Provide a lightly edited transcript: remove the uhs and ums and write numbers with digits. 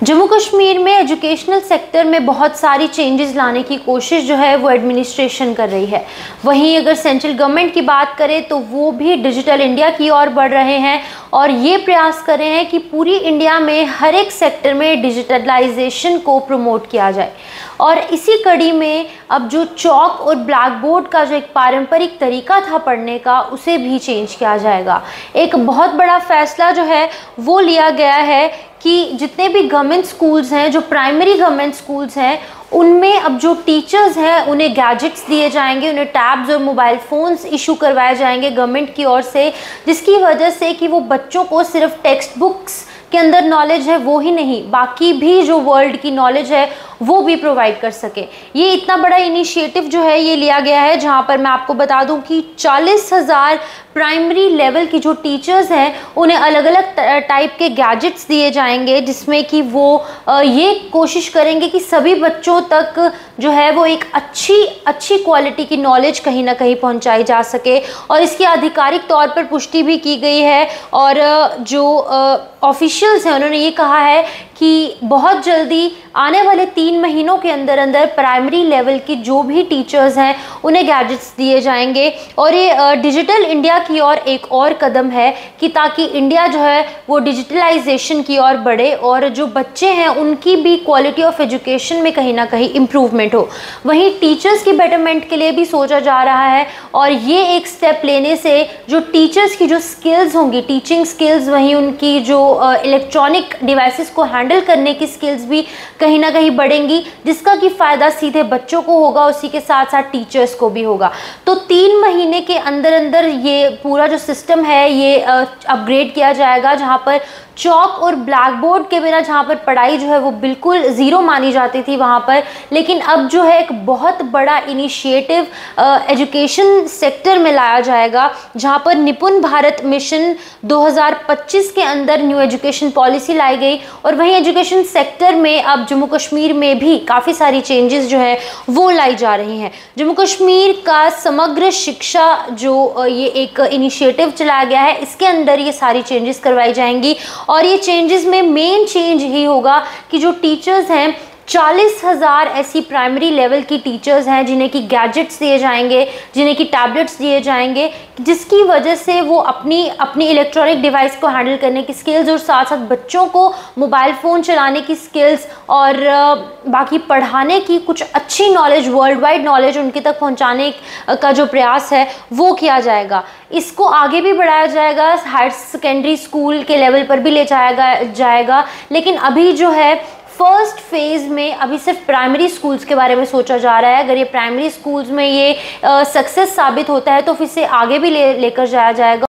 जम्मू कश्मीर में educational sector में बहुत सारी चेंजेस लाने की कोशिश जो है वो एडमिनिस्ट्रेशन कर रही है। वहीं अगर सेंट्रल गवर्नमेंट की बात करें तो वो भी डिजिटल इंडिया की ओर बढ़ रहे हैं और ये प्रयास कर रहे हैं कि पूरी इंडिया में हर एक सेक्टर में डिजिटलाइजेशन को प्रमोट किया जाए। और इसी कड़ी में अब जो चॉक और ब्लैक बोर्ड का जो एक पारंपरिक तरीका था पढ़ने का, उसे भी चेंज किया जाएगा। एक बहुत बड़ा फैसला जो है वो लिया गया है कि जितने भी गवर्नमेंट स्कूल्स हैं, जो प्राइमरी गवर्नमेंट स्कूल्स हैं, उनमें अब जो टीचर्स हैं उन्हें गैजेट्स दिए जाएंगे, उन्हें टैब्स और मोबाइल फ़ोन्स इशू करवाए जाएंगे गवर्नमेंट की ओर से, जिसकी वजह से कि वो बच्चों को सिर्फ टेक्स्ट बुक्स के अंदर नॉलेज है वो ही नहीं, बाकी भी जो वर्ल्ड की नॉलेज है वो भी प्रोवाइड कर सके। ये इतना बड़ा इनिशिएटिव जो है ये लिया गया है, जहाँ पर मैं आपको बता दूं कि 40,000 प्राइमरी लेवल की जो टीचर्स हैं उन्हें अलग अलग टाइप के गैजेट्स दिए जाएंगे, जिसमें कि वो ये कोशिश करेंगे कि सभी बच्चों तक जो है वो एक अच्छी क्वालिटी की नॉलेज कहीं ना कहीं पहुंचाई जा सके। और इसकी आधिकारिक तौर पर पुष्टि भी की गई है और जो ऑफिशियल्स हैं उन्होंने ये कहा है कि बहुत जल्दी आने वाले 3 महीनों के अंदर अंदर प्राइमरी लेवल की जो भी टीचर्स हैं उन्हें गैजेट्स दिए जाएंगे। और ये डिजिटल इंडिया की ओर एक और कदम है कि ताकि इंडिया जो है वो डिजिटलाइजेशन की ओर बढ़े और जो बच्चे हैं उनकी भी क्वालिटी ऑफ एजुकेशन में कहीं ना कहीं इम्प्रूवमेंट हो। वहीं टीचर्स की बेटरमेंट के लिए भी सोचा जा रहा है और ये एक स्टेप लेने से जो टीचर्स की जो स्किल्स होंगी, टीचिंग स्किल्स, वहीं उनकी जो इलेक्ट्रॉनिक डिवाइसेस को हैंडल करने की स्किल्स भी कहीं ना कहीं बढ़ेंगी, जिसका कि फ़ायदा सीधे बच्चों को होगा, उसी के साथ साथ टीचर्स को भी होगा। तो 3 महीने के अंदर अंदर ये पूरा जो सिस्टम है ये अपग्रेड किया जाएगा, जहाँ पर चॉक और ब्लैक बोर्ड के बिना जहाँ पर पढ़ाई जो है वो बिल्कुल ज़ीरो मानी जाती थी वहाँ पर, लेकिन अब जो है एक बहुत बड़ा इनिशिएटिव एजुकेशन सेक्टर में लाया जाएगा, जहाँ पर निपुण भारत मिशन 2025 के अंदर न्यू एजुकेशन पॉलिसी लाई गई। और वहीं एजुकेशन सेक्टर में अब जम्मू कश्मीर में भी काफ़ी सारी चेंजेस जो है वो लाई जा रही हैं। जम्मू कश्मीर का समग्र शिक्षा जो ये एक इनिशिएटिव चलाया गया है, इसके अंदर ये सारी चेंजेस करवाई जाएंगी। और ये चेंजेस में मेन चेंज ही होगा कि जो टीचर्स हैं, 40,000 ऐसी प्राइमरी लेवल की टीचर्स हैं जिन्हें कि गैजेट्स दिए जाएंगे, जिन्हें कि टैबलेट्स दिए जाएंगे, जिसकी वजह से वो अपनी इलेक्ट्रॉनिक डिवाइस को हैंडल करने की स्किल्स और साथ साथ बच्चों को मोबाइल फ़ोन चलाने की स्किल्स और बाकी पढ़ाने की कुछ अच्छी नॉलेज, वर्ल्ड वाइड नॉलेज उनके तक पहुंचाने का जो प्रयास है वो किया जाएगा। इसको आगे भी बढ़ाया जाएगा, हायर सेकेंडरी स्कूल के लेवल पर भी ले जाएगा, लेकिन अभी जो है फर्स्ट फेज़ में अभी सिर्फ प्राइमरी स्कूल्स के बारे में सोचा जा रहा है। अगर ये प्राइमरी स्कूल्स में ये सक्सेस साबित होता है तो फिर से आगे भी लेकर जाया जाएगा।